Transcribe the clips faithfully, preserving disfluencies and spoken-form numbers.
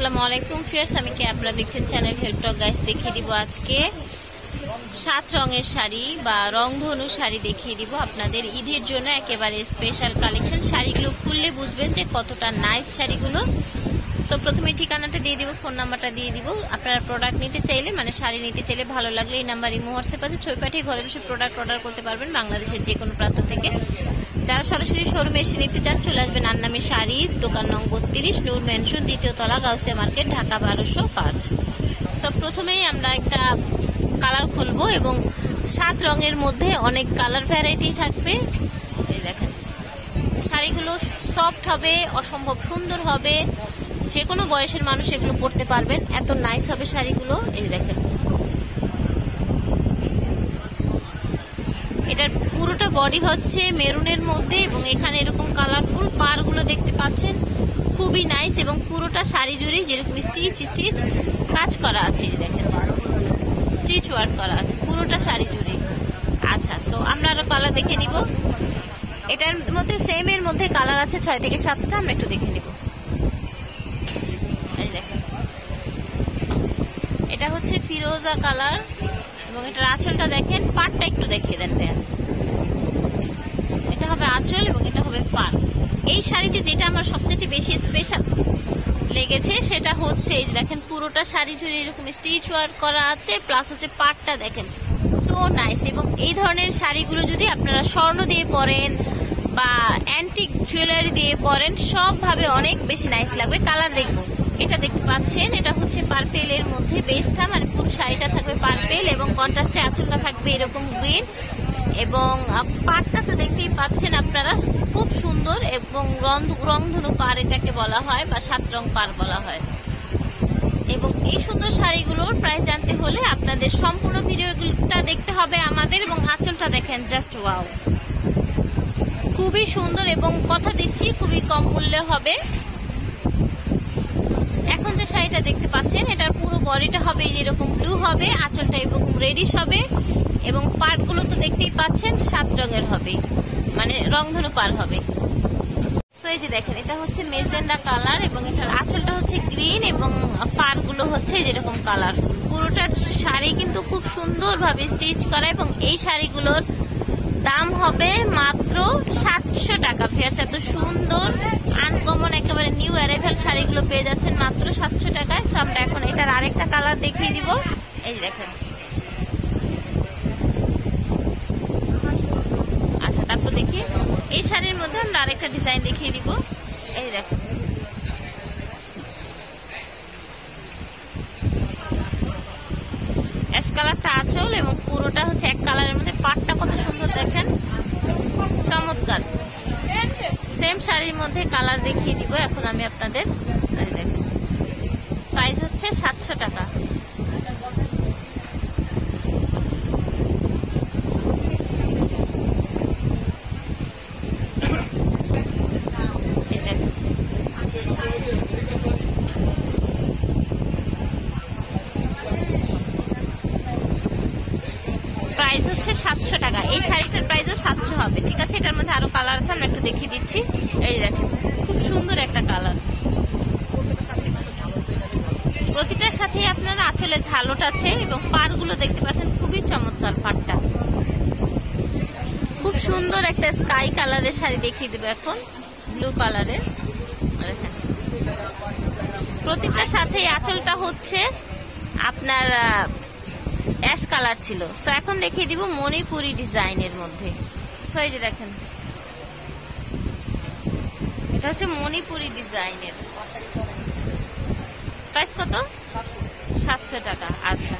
আসসালামু আলাইকুম ফিয়ার্স, আমি কি আপনারা দেখছেন চ্যানেল হেল্প টক গাইস। দেখিয়ে দিব আজকে সাত রঙের শাড়ি বা রংধনু শাড়ি দেখিয়ে দিব আপনাদের ঈদের জন্য একেবারে স্পেশাল কালেকশন। শাড়িগুলো খুললে বুঝবেন যে কতটা নাইস শাড়িগুলো। সো প্রথমে ঠিকানাটা দিয়ে দিব, ফোন নাম্বারটা দিয়ে দিব। আপনারা প্রোডাক্ট নিতে চাইলে মানে শাড়ি নিতে চাইলে ভালো লাগলে এই নাম্বার ইমো হোয়াটসঅ্যাপ আছে, ছবি পাঠিয়ে ঘরে বসে প্রোডাক্ট অর্ডার করতে পারবেন বাংলাদেশের যে কোনো প্রান্ত থেকে। যারা সরাসরি শোরুমে এসে নিতে চান চলে আসবেন আন্নামি শাড়ি, দোকান নং বত্রিশ, নূর ম্যানশন, দ্বিতীয় তলা, গাউসিয়া মার্কেট, ঢাকা বারোশো পাঁচ। সব প্রথমেই আমরা একটা কালার খুলবো এবং সাত রঙের মধ্যে অনেক কালার ভ্যারাইটি থাকবে। এই দেখেন শাড়িগুলো সফট হবে, অসম্ভব সুন্দর হবে, যে কোনো বয়সের মানুষ এগুলো পরতে পারবেন, এত নাইস হবে শাড়িগুলো। এই দেখেন এটার পুরোটা বডি হচ্ছে মেরুনের মধ্যে এবং এখানে এরকম কালারফুল পাড়গুলো দেখতে পাচ্ছেন, খুবই নাইস এবং পুরোটা শাড়ি জুড়ে যেরকম স্টিচ স্টিচ কাজ করা আছে। এই দেখেন স্টিচ ওয়ার্ক করা আছে পুরোটা শাড়ি জুড়ে। আচ্ছা, সো আমরা আরো কালার দেখে নিব। এটার মধ্যে সেম এর মধ্যে কালার আছে ছয় থেকে সাতটা, আমরা একটু দেখে নিব। এই দেখেন এটা হচ্ছে ফিরোজা কালার এবং এটার আঁচলটা দেখেন, পাড়টা একটু দেখিয়ে দেন ভাইয়া। এটা হবে আঁচল এবং এটা হবে পাড়। এই শাড়িতে যেটা আমার সবচেয়ে বেশি স্পেশাল লেগেছে সেটা হচ্ছে এই দেখেন পুরোটা শাড়ি জুড়ে এরকম স্টিচ ওয়ার্ক করা আছে, প্লাস হচ্ছে পাড়টা দেখেন সো নাইস। এবং এই ধরনের শাড়িগুলো যদি আপনারা স্বর্ণ দিয়ে পরেন বা অ্যান্টিক জুয়েলারি দিয়ে পরেন সবভাবে অনেক বেশি নাইস লাগবে। কালার দেখবো, এটা দেখতে পাচ্ছেন এটা হচ্ছে পার্পেলের মধ্যে বেসটা, মানে পুরো শাড়িটা থাকবে পার্পেল এবং কন্ট্রাস্টে আঁচলটা থাকবে এরকম গ্রিন এবং পাড়টা তো দেখতেই পাচ্ছেন আপনারা খুব সুন্দর এবং রংধনু পাড় এটাকে বলা হয় বা সাত রং পাড় বলা হয়। এবং এই সুন্দর শাড়িগুলোর প্রাইস জানতে হলে আপনাদের সম্পূর্ণ ভিডিওটা দেখতে হবে আমাদের। এবং আঁচলটা দেখেন জাস্ট ওয়াও, খুবই সুন্দর এবং কথা দিচ্ছি খুবই কম মূল্যে হবে। এখন যে শাড়িটা দেখতে পাচ্ছেন এটার পুরো বডিটা হবে এরকম ব্লু হবে, আঁচলটা এরকম রেডিশ হবে এবং পাড়গুলো তো দেখতেই পাচ্ছেন সাত রঙের হবে, মানে রংধনু পাড় হবে। সো এই যে দেখেন এটা হচ্ছে মেজেন্ডা কালার এবং এটার আঁচলটা হচ্ছে গ্রিন এবং পাড়গুলো হচ্ছে যেরকম কালার। পুরোটা শাড়ি কিন্তু খুব সুন্দরভাবে স্টিচ করা এবং এই শাড়িগুলোর দাম হবে মাত্র সাতশো টাকা। ফেয়ার্স এত সুন্দর আনকমন একেবারে নিউ অ্যারাইভাল শাড়িগুলো পেয়ে যাচ্ছেন মাত্র সাতশো টাকায়। সো আমরা এখন এটার আরেকটা কালার দেখিয়ে দিব। এই দেখেন আচ্ছা, তারপর দেখি এই শাড়ির মধ্যে আমরা আরেকটা ডিজাইন দেখিয়ে দিব। এই দেখেন অ্যাশ কালারটা আঁচল এবং পুরোটা হচ্ছে এক কালারের মধ্যে, পাড়টা কত সুন্দর দেখেন, চমৎকার। সেম শাড়ির মধ্যে কালার দেখিয়ে দিব এখন আমি আপনাদের। দেখেন প্রাইস হচ্ছে সাতশো টাকা। প্রাইস হচ্ছে সাতশো টাকা। এই শাড়িটার প্রাইসও সাতশো হবে, ঠিক আছে। এটার মধ্যে আরো কালার আছে, আমরা একটু দেখিয়ে দিচ্ছি। এই দেখেন খুব সুন্দর একটা কালার, প্রতিটার সাথে আপনারা আঁচলে ঝালট আছে এবং পাড়গুলো দেখতে পাচ্ছেন খুবই চমৎকার। পাড়টা খুব সুন্দর একটা স্কাই কালারের শাড়ি দেখিয়ে দেবো এখন, ব্লু কালারের। দেখেন প্রতিটার সাথে আঁচলটা হচ্ছে আপনার অ্যাশ কালার ছিল। সো এখন দেখিয়ে দিব মণিপুরি ডিজাইনের মধ্যে। সো এই যে দেখেন এটা হচ্ছে মণিপুরি ডিজাইনের, প্রাইস কত? সাতশো টাকা। আচ্ছা,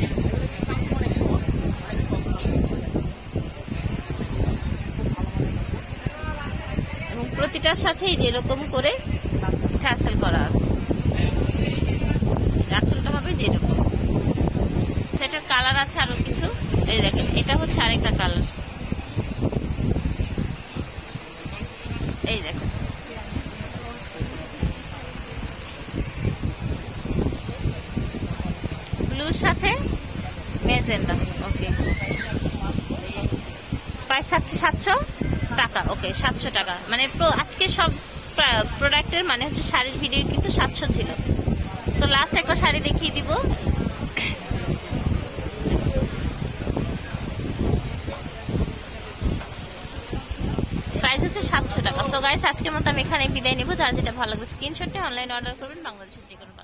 এবং প্রতিটার সাথেই যেরকম করে টার্সেল করা আছে, আঁচলটা হবে যেরকম। সেটার কালার আছে আরো কিছু। এই দেখেন এটা হচ্ছে আরেকটা কালার। এই দেখেন ব্লুর সাথে মেজেন্ডা। ওকে, প্রাইস থাকছে সাতশো টাকা। ওকে, সাতশো টাকা মানে আজকে সব প্রোডাক্টের মানে হচ্ছে শাড়ির ভিডিও কিন্তু সাতশো ছিল। সো লাস্ট একটা শাড়ি দেখিয়ে দিব। প্রাইস হচ্ছে সাতশো টাকা। সো গাইস আজকের মতো আমি এখানে বিদায় নিব। যারা যেটা ভালো লাগবে স্ক্রিনশটে অনলাইন অর্ডার করবেন বাংলাদেশের যে কোনো